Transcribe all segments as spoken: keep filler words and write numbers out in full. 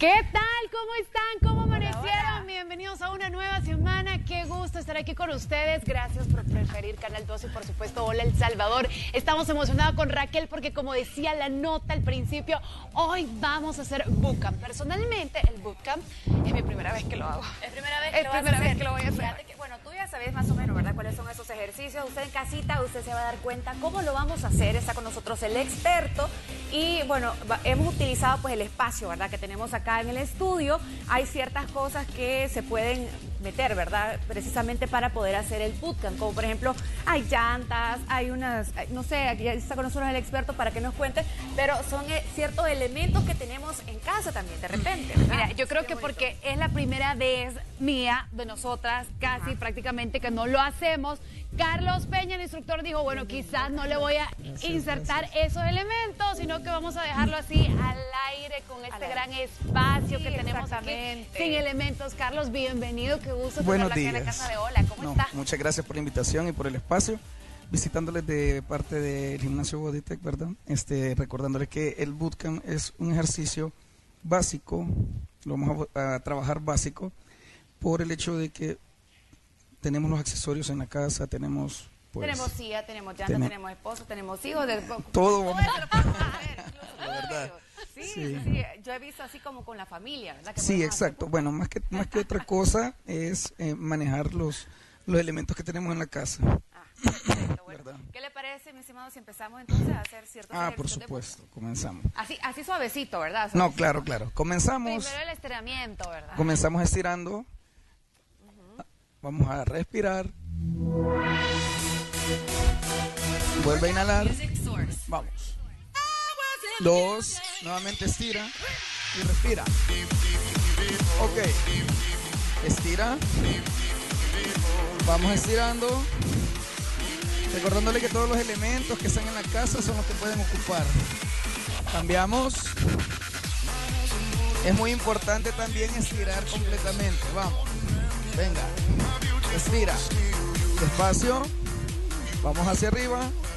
¿Qué tal? ¿Cómo están? ¿Cómo amanecieron? Hola, hola. Bienvenidos a una nueva semana. Qué gusto estar aquí con ustedes. Gracias por preferir Canal doce y por supuesto Hola El Salvador. Estamos emocionados con Raquel porque como decía la nota al principio, hoy vamos a hacer bootcamp. Personalmente el bootcamp es mi primera vez que lo hago. Es primera vez que es lo primera vas a vez hacer. que lo voy a hacer. Fíjate que, bueno, tú ya sabes más o menos, ¿verdad? Cuáles son esos ejercicios. Usted en casita, usted se va a dar cuenta cómo lo vamos a hacer. Está con nosotros el experto y bueno, hemos utilizado pues el espacio, ¿verdad? Que tenemos acá en el estudio. Hay ciertas cosas que se pueden meter, ¿verdad? Precisamente para poder hacer el bootcamp, como por ejemplo, hay llantas, hay unas, no sé, aquí está con nosotros el experto para que nos cuente, pero son eh, ciertos elementos que tenemos en casa también, de repente, ¿verdad? Mira, yo creo que porque es la primera vez mía, de nosotras, casi Ajá. prácticamente que no lo hacemos. Carlos Peña, el instructor, dijo, bueno, quizás no le voy a insertar esos elementos, sino que vamos a dejarlo así al aire con este gran espacio sí, que tenemos aquí, sin elementos. Carlos, bienvenido, qué gusto tenerla aquí en la casa de Hola. ¿Cómo no, está? Muchas gracias por la invitación y por el espacio. Visitándoles de parte del gimnasio Bodytech, ¿verdad? Este, recordándoles que el bootcamp es un ejercicio básico, lo vamos a, a trabajar básico, por el hecho de que tenemos los accesorios en la casa, tenemos... Pues, tenemos silla, tenemos llanta, ten... tenemos esposo, tenemos hijos. De... Todo vamos a ver, la verdad. Sí, sí. sí, yo he visto así como con la familia, ¿verdad? Que sí, exacto. Bueno, más que, más que otra cosa es eh, manejar los, los elementos que tenemos en la casa. Ah, perfecto. Bueno, ¿qué le parece, mi estimado, si empezamos entonces a hacer ciertos Ah, por supuesto, comenzamos. Así, así suavecito, ¿verdad? Suavecito. No, claro, claro. Comenzamos... Primero el estiramiento, ¿verdad? Comenzamos estirando. Uh-huh. Vamos a respirar. Vuelve a inhalar. Vamos. Dos. Nuevamente estira. Y respira. Ok. Estira. Vamos estirando. Recordándole que todos los elementos que están en la casa son los que pueden ocupar. Cambiamos. Es muy importante también estirar completamente. Vamos. Venga. Estira. Despacio. Vamos hacia arriba.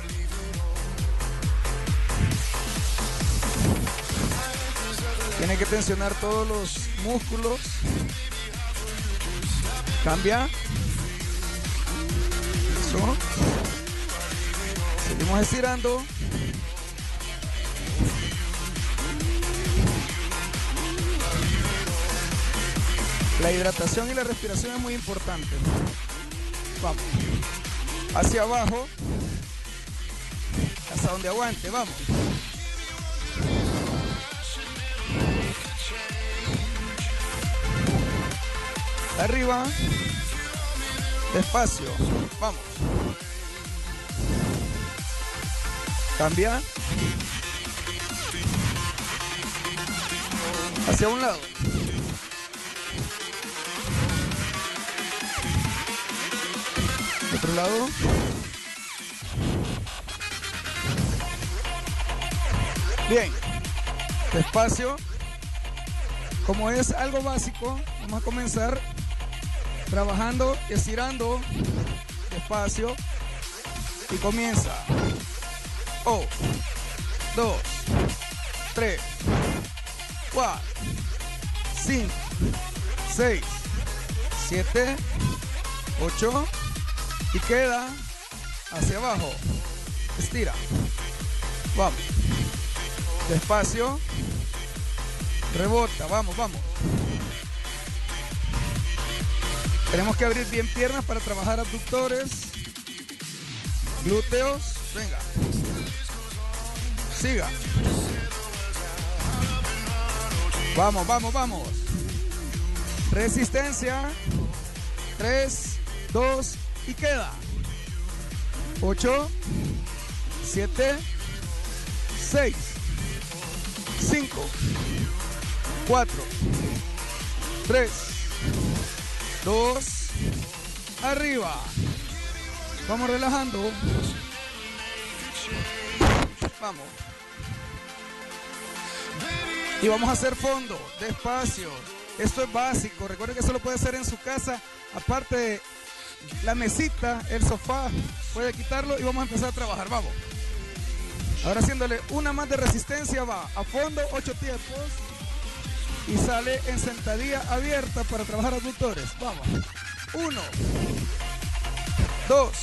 Tiene que tensionar todos los músculos. Cambia. Eso. Seguimos estirando. La hidratación y la respiración es muy importante. Vamos. Hacia abajo. Hasta donde aguante. Vamos. Arriba. Despacio. Vamos. Cambia. Hacia un lado. Otro lado. Bien. Despacio. Como es algo básico, vamos a comenzar trabajando, estirando. Despacio. Y comienza. Oh. Dos. Tres. Cuatro. Cinco. Seis. Siete. Ocho. Y queda hacia abajo. Estira. Vamos. Despacio. Rebota. Vamos, vamos. Tenemos que abrir bien piernas para trabajar abductores. Glúteos. Venga. Siga. Vamos, vamos, vamos. Resistencia. Tres, dos y queda. Ocho, siete, seis, cinco, cuatro, tres, dos, arriba. Vamos relajando. Vamos. Y vamos a hacer fondo, despacio. Esto es básico. Recuerden que eso lo puede hacer en su casa. Aparte de la mesita, el sofá, puede quitarlo y vamos a empezar a trabajar. Vamos. Ahora haciéndole una más de resistencia, va. A fondo, ocho tiempos. y sale en sentadilla abierta para trabajar abductores. Vamos. Uno, dos,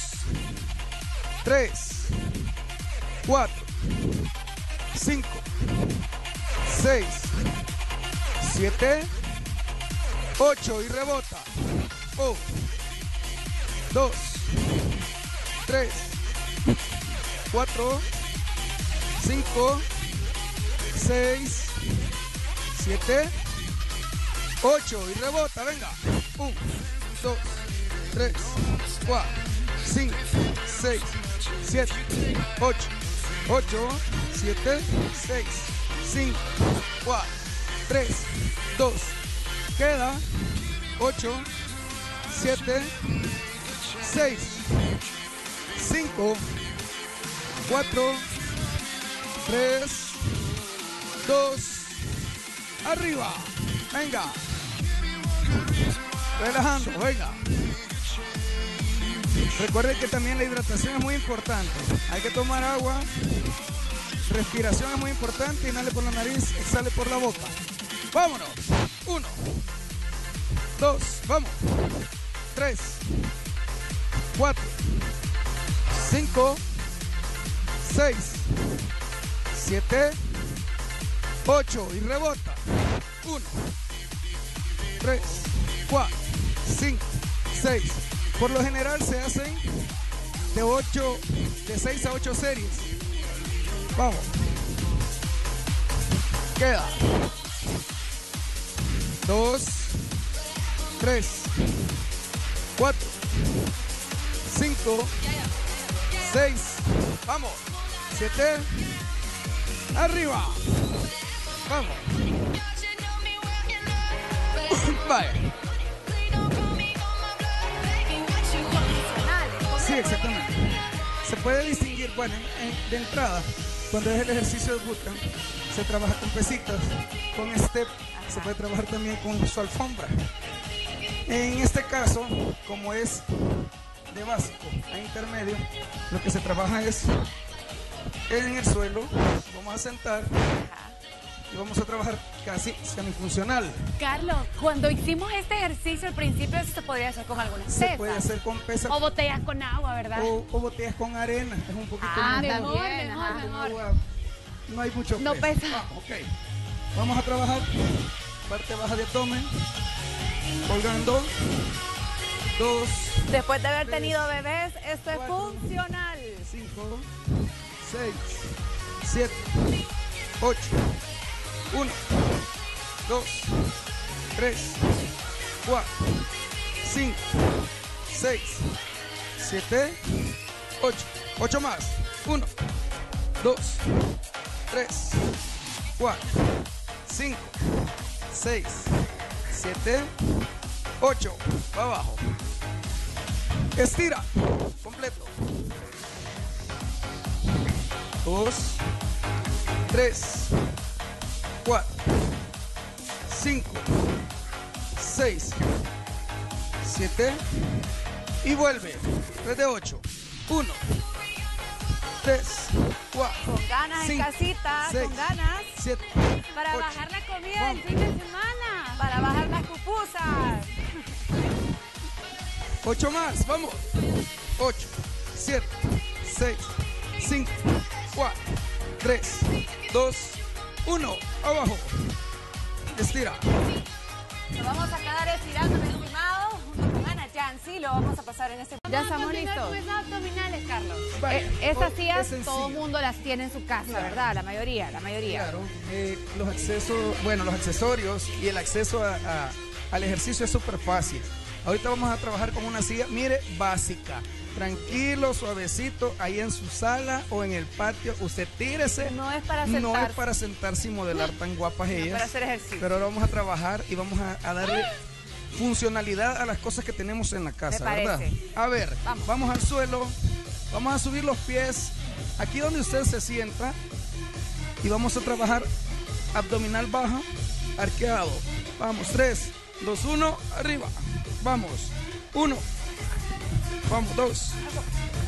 tres, cuatro, cinco, seis, siete, ocho y rebota. uno, dos, tres, cuatro, cinco, seis, siete, ocho y rebota. Venga. uno, dos, tres, cuatro, cinco, seis, siete, ocho, ocho, siete, seis, cinco, cuatro, tres, dos, queda ocho, siete, seis, cinco, cuatro, tres, dos, arriba. Venga. Relajando, venga. Recuerden que también la hidratación es muy importante. Hay que tomar agua. Respiración es muy importante. Inhale por la nariz, exhale por la boca. Vámonos. Uno, dos, vamos. Tres, cuatro, cinco, seis, siete, ocho y rebota. Uno, tres, cuatro, cinco, seis. Por lo general se hacen de ocho, de seis a ocho series. Vamos. Queda. Dos, tres, cuatro, cinco, seis. Vamos. Siete. Arriba. Vamos. Vaya. Sí, exactamente. Se puede distinguir, bueno, en- de entrada, cuando es el ejercicio de bootcamp, se trabaja con pesitas, con step, se puede trabajar también con su alfombra. En este caso, como es de básico a intermedio, lo que se trabaja es en el suelo, vamos a sentar y vamos a trabajar casi semifuncional. Carlos, cuando hicimos este ejercicio al principio, eso se podría hacer con algunas Se pesas. puede hacer con pesas O botellas con agua, ¿verdad? o, o botellas con arena, es un poquito Ah, más- mejor, también, mejor, ajá. mejor. agua, no hay mucho No peso. pesa. Vamos, ok. Vamos a trabajar parte baja de abdomen, colgando, dos, Después de haber Tres, tenido bebés, esto es cuatro, funcional. cinco, seis, siete, ocho, uno, dos, tres, cuatro, cinco, seis, siete, ocho, ocho más, uno, dos, tres, cuatro, cinco, seis, siete, ocho, va abajo. Estira, completo. Dos, tres, cuatro, cinco, seis, siete y vuelve. Tres de ocho. Uno, tres, cuatro, Con ganas cinco, en casita, seis, con ganas. siete, Para ocho. bajar la comida Vamos. del fin de semana. Para bajar las pupusas. Ocho más, vamos. Ocho, siete, seis, cinco, cuatro, tres, dos, uno. Abajo. Estira. Nos vamos a quedar estirando, mi estimado. Junto con Ana Yancy, lo vamos a pasar en este momento. Ya estamos listos. Con esas abdominales, Carlos. Vale, Eh, Estas oh, sillas es sencillo. todo el mundo las tiene en su casa, Claro. ¿verdad? La mayoría, la mayoría. Claro, eh, los accesos, bueno, los accesorios y el acceso a- a- al ejercicio es súper fácil. Ahorita vamos a trabajar con una silla, mire, básica. Tranquilo, suavecito, ahí en su sala o en el patio. Usted tírese. No es para No sentarse. es para sentarse y modelar tan guapas ellas. para hacer ejercicio. Pero ahora vamos a trabajar y vamos a, a darle funcionalidad a las cosas que tenemos en la casa, Me ¿verdad? parece. A ver, Vamos. vamos al suelo, vamos a subir los pies, aquí donde usted se sienta, y vamos a trabajar abdominal baja, arqueado. Vamos, tres, dos, uno, arriba. Vamos, uno. Vamos, dos,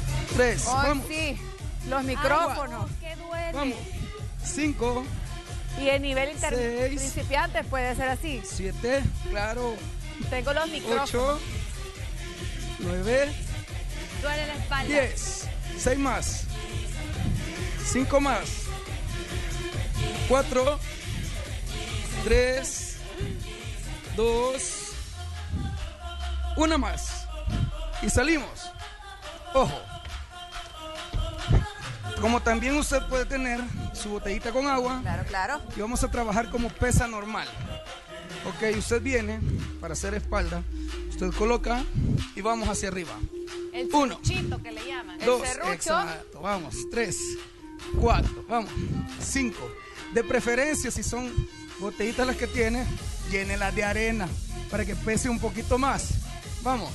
tres, Ay, vamos, sí, los micrófonos. Que duele. vamos. Cinco, Y en nivel inter Seis. principiante puede ser así. siete, claro. Tengo los micrófonos. ocho, nueve, Duele la espalda. diez. seis más. cinco más. cuatro, tres, dos, una más. Y salimos. Ojo. Como también usted puede tener su botellita con agua. Claro, claro. Y vamos a trabajar como pesa normal. Ok, usted viene para hacer espalda. Usted coloca y vamos hacia arriba. El Uno. chito que le llaman. Dos, serrucho. exacto, vamos, tres, cuatro, vamos, cinco. De preferencia, si son botellitas las que tiene, llénelas de arena para que pese un poquito más. Vamos.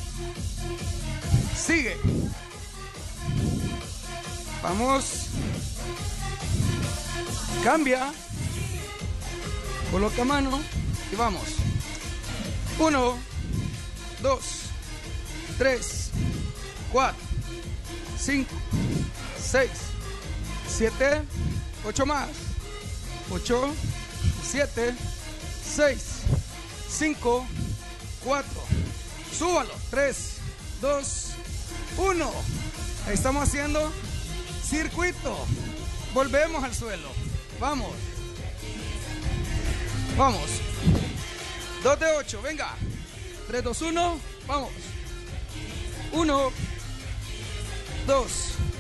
Sigue. Vamos. Cambia. Coloca mano y vamos. Uno, dos, tres, cuatro, cinco, seis, siete, ocho más. ocho, siete, seis, cinco, cuatro. Súbalo. tres, dos, uno. Ahí estamos haciendo circuito. Volvemos al suelo. Vamos. Vamos. dos de ocho, venga. tres, dos, uno, vamos. uno, dos,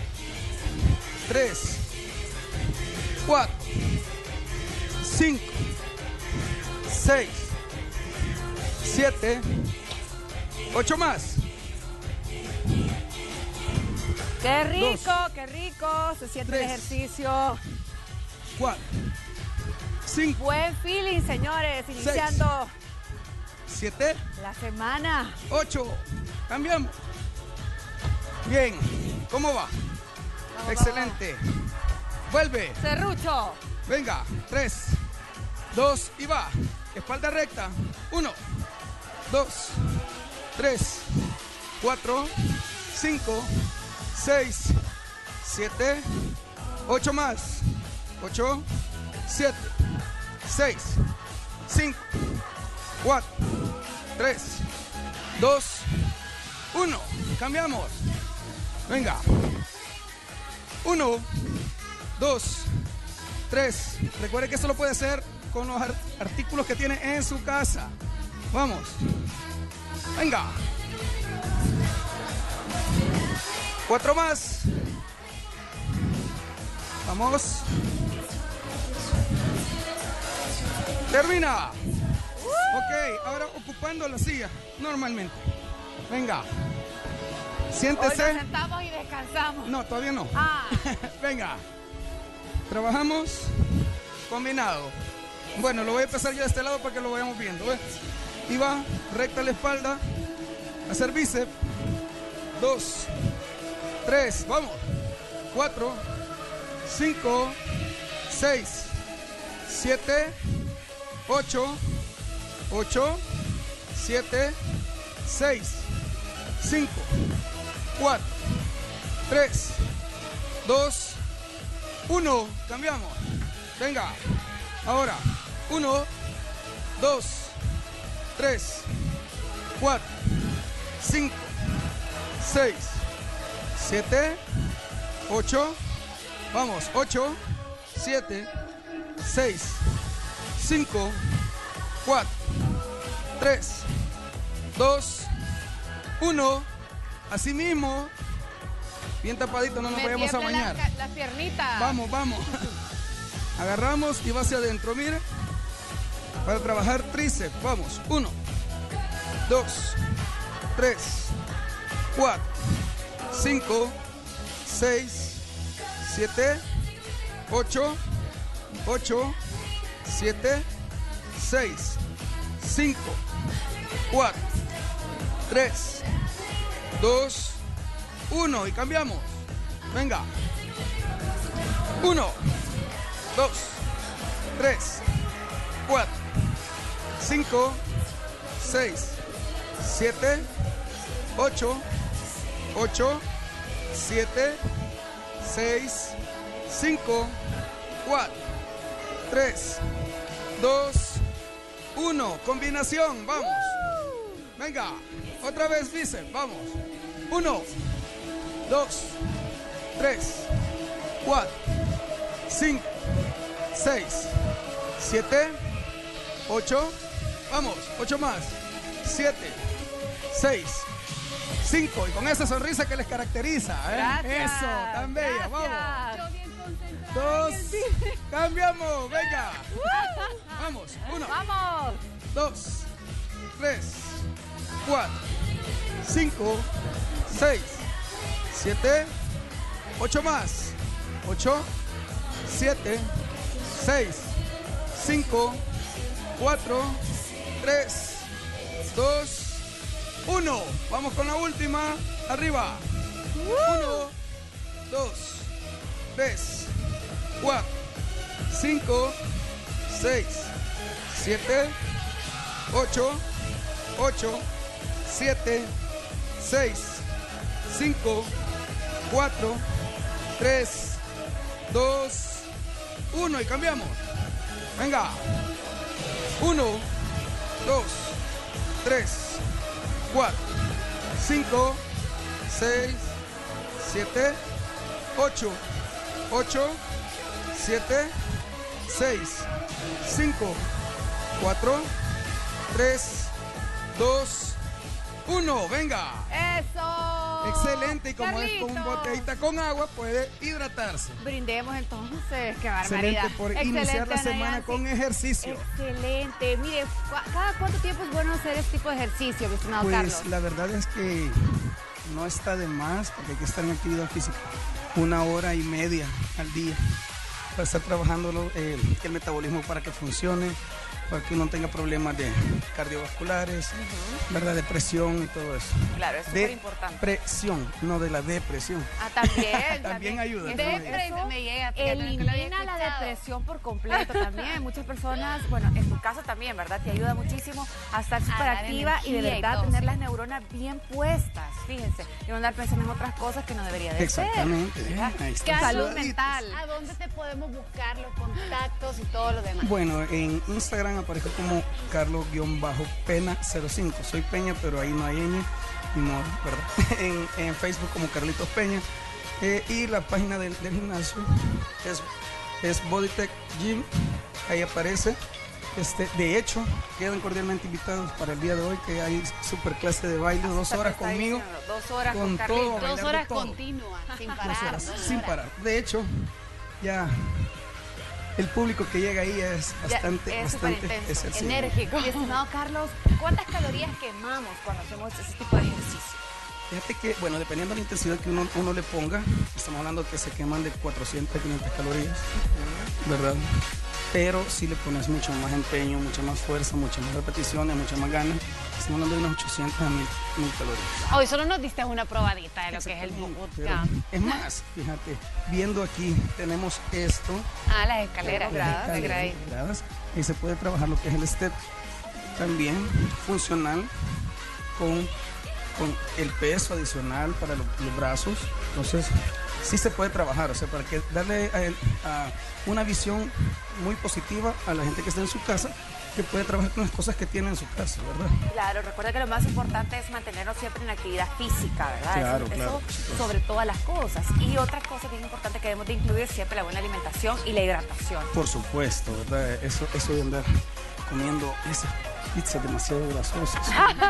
tres, cuatro, cinco, seis, siete, ocho más. Qué rico, Dos. qué rico. Se siente Tres. el ejercicio. cuatro, cinco, Buen feeling, señores. Iniciando siete, la semana. ocho. Cambiamos. Bien. ¿Cómo va? Vamos, Excelente. Vuelve. vamos. Serrucho. Venga. tres, dos y va. Espalda recta. uno, dos, tres, cuatro, cinco, seis, siete, ocho más. ocho, siete, seis, cinco, cuatro, tres, dos, uno. Cambiamos. Venga. uno, dos, tres. Recuerde que eso lo puede hacer con los artículos que tiene en su casa. Vamos. Venga. Cuatro más. Vamos. Termina. Ok, ahora ocupando la silla normalmente. Venga. Hoy nos Siéntese. sentamos y descansamos. No, todavía no. Ah, Venga. Trabajamos combinado. Bueno, lo voy a empezar yo de este lado para que lo vayamos viendo. ¿Ves? Y va recta la espalda. Hacer bíceps. Dos. Tres. Vamos. Cuatro. Cinco. Seis. Siete. Ocho. Ocho. Siete. Seis. Cinco. Cuatro. Tres. Dos. Uno. Cambiamos. Venga. Ahora. Uno. Dos. Tres. Cuatro. Cinco. Seis. Siete. Ocho. Vamos. Ocho. Siete. Seis. Cinco. Cuatro. Tres. Dos. Uno. Así mismo. Bien tapadito, no nos me vayamos a tiemblan bañar. las, ca- las piernitas. Vamos, vamos. Agarramos y va hacia adentro, mire. Para trabajar tríceps. Vamos. Uno, dos, tres, cuatro, cinco, seis, siete, ocho, ocho, siete, seis, cinco, cuatro, tres, dos, uno. Y cambiamos. Venga. Uno, dos, tres, cuatro, cinco, seis, siete, ocho, ocho, siete, seis, cinco, cuatro, tres, dos, uno. Combinación, vamos. Venga, otra vez bíceps, vamos. uno, dos, tres, cuatro, cinco, seis, siete, ocho. Vamos, ocho más. siete, seis, cinco. Y con esa sonrisa que les caracteriza, ¿eh? Gracias, Eso, tan bella, gracias. vamos. Yo bien concentrada Dos, en el video. cambiamos, venga. Vamos, uno, ¡Vamos! dos, tres, cuatro, cinco, seis, siete, ocho más. ocho, siete, seis, cinco, cuatro, tres, dos, uno. Vamos con la última. Arriba. uno, dos, tres, cuatro, cinco, seis, siete, ocho, ocho, siete, seis, cinco, cuatro, tres, dos, uno. Y cambiamos. Venga. uno, dos, tres, cuatro, cinco, seis, siete, ocho, ocho, siete, seis, cinco, cuatro, tres, dos, uno. Venga. ¡Eso! Excelente. Y como Carlitos. es con botellita con agua, puede hidratarse. Brindemos entonces, qué barbaridad. Excelente por Excelente, iniciar la Ana semana Yancy. con ejercicio. Excelente. Mire, ¿cu- ¿cada cuánto tiempo es bueno hacer este tipo de ejercicio, mi estimado Pues Carlos? la verdad es que no está de más porque hay que estar en actividad física una hora y media al día para estar trabajando lo- eh, el metabolismo para que funcione, para que uno no tenga problemas de cardiovasculares, ¿verdad? De presión y todo eso. Claro, es De súper importante. presión, no de la depresión. Ah, también. También ayuda, Eso- también. Depre, eso me llega, fíjate, nunca lo había elimina la escuchado. depresión por completo también. Muchas personas, bueno, en tu caso también, ¿verdad? Te ayuda muchísimo a estar súper dar activa y de energía y verdad todo, tener sí. las neuronas bien puestas, fíjense. Y no andar pensando en otras cosas que no debería de Exactamente. ser. ¿verdad? Ahí está. Salud Saludaditos. mental. ¿A dónde te podemos buscar los contactos y todo lo demás? Bueno, en Instagram aparezco como Carlos-Pena cero cinco. Soy Peña, pero ahí no hay ñ, ni modo, ¿verdad? En, en Facebook como Carlitos Peña. Eh, y la página del, del gimnasio es, es Bodytech Gym. Ahí aparece. Este, de hecho, quedan cordialmente invitados para el día de hoy, que hay super clase de baile, dos Hasta horas te está conmigo. diciendo, Dos horas con, con Carlitos. todo. Dos bailando horas todo. continuas, sin Dos parar. horas, dos sin horas. parar. De hecho, ya el público que llega ahí es Ya, bastante, es súper bastante intenso, excepcional. enérgico. Mi estimado Carlos, ¿cuántas calorías quemamos cuando hacemos ese tipo de ejercicio? Fíjate que, bueno, dependiendo de la intensidad que uno, uno le ponga, estamos hablando que se queman de cuatrocientas a quinientas calorías, ¿verdad? Pero si le pones mucho más empeño, mucha más fuerza, muchas más repeticiones, muchas más ganas, estamos hablando de unas ochocientas a mil calorías. Hoy solo nos diste una probadita de lo que es el Exactamente, pero bootcamp. es más, fíjate, viendo aquí tenemos esto, Ah, las escaleras. Gradas, las escaleras graditas. integradas, y se puede trabajar lo que es el step también funcional con, con el peso adicional para lo- los brazos. Entonces sí se puede trabajar, o sea, para que darle a él, a una visión muy positiva a la gente que está en su casa, que puede trabajar con las cosas que tiene en su casa, ¿verdad? Claro, recuerda que lo más importante es mantenernos siempre en actividad física, ¿verdad? Claro, eso, claro, eso por supuesto. sobre todas las cosas. Y otra cosa bien importante que debemos de incluir es siempre la buena alimentación y la hidratación. Por supuesto, ¿verdad? Eso, eso de andar comiendo esas pizzas demasiado grasosas.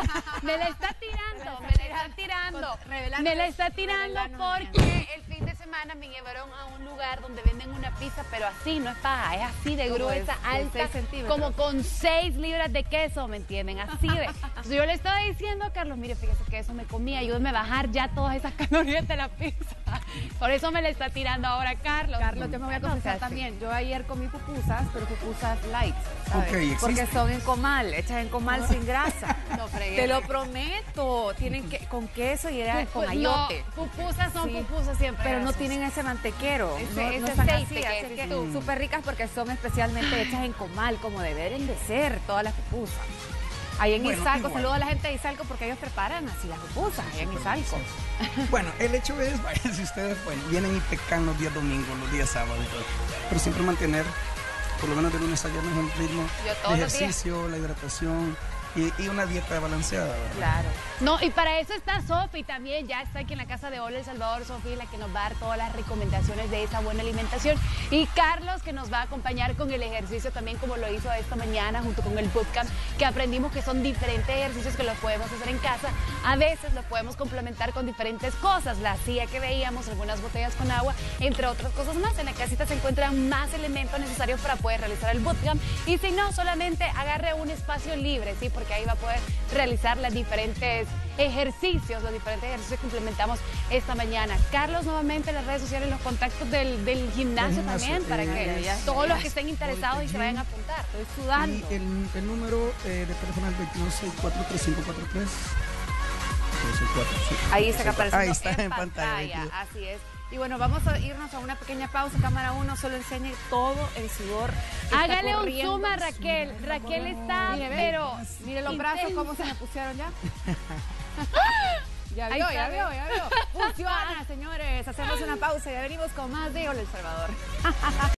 Me la está tirando, me la está tirando. Revelando- Me la está tirando revelando, porque el fin de semana me llevaron a un lugar donde venden una pizza, pero así, no es paja, es así de Como gruesa, de- de alta, seis centímetros. como con seis libras de queso, ¿me entienden? Así de. Entonces yo le estaba diciendo a Carlos, mire, fíjese que eso me comí, ayúdeme a bajar ya todas esas calorías de la pizza. Por eso me la está tirando ahora Carlos. Carlos, yo me voy a No confesar sea así. también. Yo ayer comí pupusas, pero pupusas light, ¿sabes? Ok, existe. Porque son en comal, hechas en comal sin grasa. No fregues. Te lo prometo. Tienen que con queso y era con Pupu- ayote. No, pupusas son Sí. pupusas siempre. Pero no grasosas. tienen ese mantequero, Ese- no, ese no están aceite así, que así dices que tú. súper ricas porque son especialmente hechas en comal, como deben de ser todas las pupusas. Ahí en Bueno, Izalco, igual. saludo a la gente de Izalco porque ellos preparan así las pupusas, ahí en Izalco. Bueno, el hecho es, vaya, si ustedes bueno, vienen y pecan los días domingos, los días sábados, y todo, pero siempre mantener por lo menos de lunes a viernes, un ritmo Yo todos de los días. ejercicio, la hidratación y, y una dieta balanceada, ¿verdad? Claro. No, y para eso está Sofi también, ya está aquí en la casa de Hola El Salvador, Sofi, la que nos va a dar todas las recomendaciones de esa buena alimentación. Y Carlos, que nos va a acompañar con el ejercicio también, como lo hizo esta mañana, junto con el bootcamp, que aprendimos que son diferentes ejercicios que los podemos hacer en casa. A veces los podemos complementar con diferentes cosas, la silla que veíamos, algunas botellas con agua, entre otras cosas más. En la casita se encuentran más elementos necesarios para poder realizar el bootcamp. Y si no, solamente agarre un espacio libre, ¿sí? Porque ahí va a poder realizar las diferentes ejercicios, los diferentes ejercicios que implementamos esta mañana. Carlos, nuevamente las redes sociales, los contactos del, del gimnasio, El gimnasio, también, para eh, que ya, todos ya. los que estén interesados y se vayan a apuntar. Estoy sudando. Y el, el número eh, de teléfono es veintiuno sesenta y cuatro, treinta y cinco cuarenta y tres. sesenta y cuatro, sí. Ahí está apareciendo Ahí está en, en pantalla, veintidós. Así es. Y bueno, vamos a irnos a una pequeña pausa. Cámara uno, solo enseñe todo el sudor que está Hágale un corriendo. zoom a Raquel. Raquel está, Mire, ve. pero Mire los brazos, intensa. cómo se me pusieron ya. Ya Ahí vio, está, ya ve. vio, ya vio. Funciona, señores. Hacemos una pausa y ya venimos con más de Hola El Salvador.